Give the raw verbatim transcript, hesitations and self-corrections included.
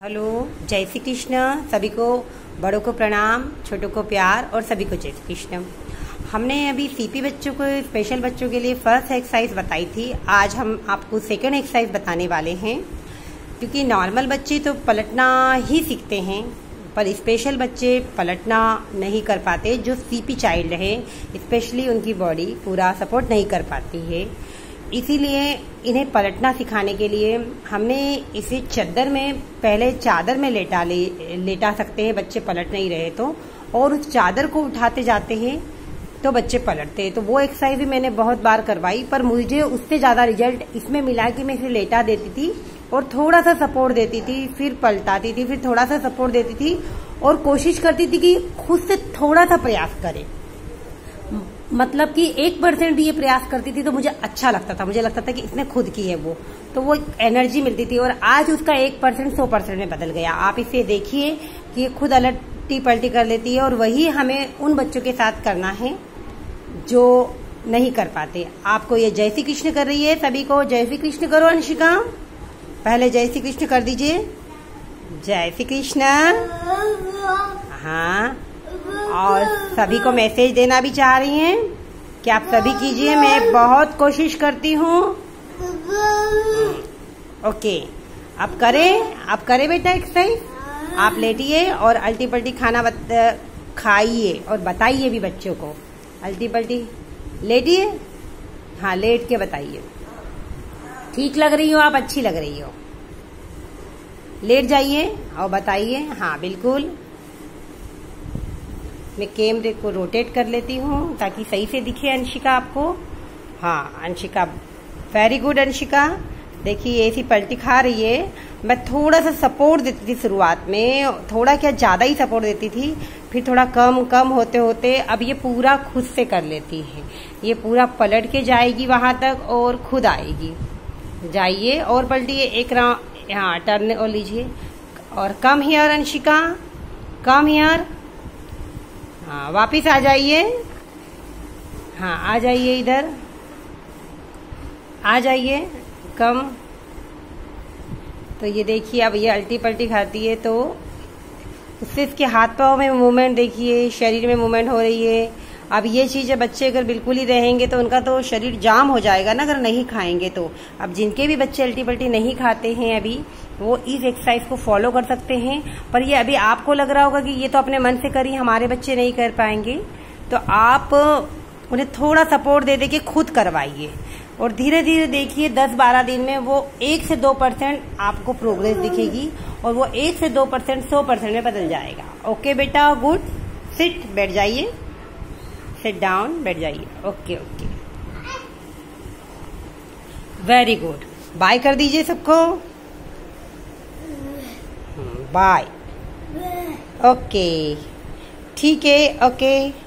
Hello, जय श्री कृष्ण। सभी को बड़ों को प्रणाम, छोटों को प्यार और सभी को जय श्री कृष्ण। हमने अभी सीपी बच्चों को, स्पेशल बच्चों के लिए फर्स्ट एक्सरसाइज बताई थी। आज हम आपको सेकंड एक्सरसाइज बताने वाले हैं, क्योंकि नॉर्मल बच्चे तो पलटना ही सीखते हैं पर स्पेशल बच्चे पलटना नहीं कर पाते। जो सीपी चाइल्ड है स्पेशली उनकी बॉडी पूरा सपोर्ट नहीं कर पाती है, इसीलिए इन्हें पलटना सिखाने के लिए हमने इसे चादर में, पहले चादर में लेटा ले लेटा सकते हैं बच्चे पलट नहीं रहे तो, और उस चादर को उठाते जाते हैं तो बच्चे पलटते हैं। तो वो एक्सरसाइज भी मैंने बहुत बार करवाई, पर मुझे उससे ज्यादा रिजल्ट इसमें मिला कि मैं इसे लेटा देती थी और थोड़ा सा सपोर्ट देती थी, फिर पलटाती थी, फिर थोड़ा सा सपोर्ट देती थी और कोशिश करती थी कि खुद से थोड़ा सा प्रयास करे। मतलब कि एक परसेंट भी ये प्रयास करती थी तो मुझे अच्छा लगता था, मुझे लगता था कि इसने खुद की है वो, तो वो एनर्जी मिलती थी। और आज उसका एक परसेंट सौ परसेंट में बदल गया। आप इसे देखिए कि ये खुद अलटी पलटी कर लेती है, और वही हमें उन बच्चों के साथ करना है जो नहीं कर पाते। आपको ये जय श्री कृष्ण कर रही है, सभी को जय श्री कृष्ण करो। अंशिका, पहले जय श्री कृष्ण कर दीजिए। जय श्री कृष्ण। हाँ, और सभी को मैसेज देना भी चाह रही हैं कि आप सभी कीजिए, मैं बहुत कोशिश करती हूँ। ओके, अब करें, अब करें बेटा एक्सरसाइज। आप लेटिए और अल्टी पल्टी खाना खाइए और बताइए भी बच्चों को। अल्टी पल्टी लेटिए, हाँ लेट के बताइए। ठीक लग रही हो आप, अच्छी लग रही हो। लेट जाइए और बताइए। हाँ बिल्कुल, मैं कैमरे को रोटेट कर लेती हूँ ताकि सही से दिखे अंशिका आपको। हाँ अंशिका, वेरी गुड अंशिका। देखिए ऐसी पलटी खा रही है। मैं थोड़ा सा सपोर्ट देती थी शुरुआत में, थोड़ा क्या ज्यादा ही सपोर्ट देती थी, फिर थोड़ा कम कम होते होते अब ये पूरा खुद से कर लेती है। ये पूरा पलट के जाएगी वहां तक और खुद आएगी। जाइए और पलटिए एक राउंड। हाँ टर्न और लीजिए और come here Anshika, come here. हाँ वापिस आ जाइए। हाँ आ जाइए, इधर आ जाइए, कम। तो ये देखिए अब ये अल्टी पल्टी खाती है तो उससे इसके हाथ पाँव में मूवमेंट देखिए, शरीर में मूवमेंट हो रही है। अब ये चीज़ बच्चे अगर बिल्कुल ही रहेंगे तो उनका तो शरीर जाम हो जाएगा ना, अगर नहीं खाएंगे तो। अब जिनके भी बच्चे अल्टी पल्टी नहीं खाते हैं अभी, वो इस एक्सरसाइज को फॉलो कर सकते हैं। पर ये अभी आपको लग रहा होगा कि ये तो अपने मन से करी, हमारे बच्चे नहीं कर पाएंगे, तो आप उन्हें थोड़ा सपोर्ट दे दे के खुद करवाइए और धीरे धीरे देखिए दस बारह दिन में वो एक से दो परसेंट आपको प्रोग्रेस दिखेगी और वो एक से दो परसेंट सौ परसेंट में बदल जाएगा। ओके बेटा, गुड। सिट, बैठ जाइए, सिट डाउन, बैठ जाइए। Okay okay, very good. Bye कर दीजिए सबको। बाय। ओके, ठीक है, ओके।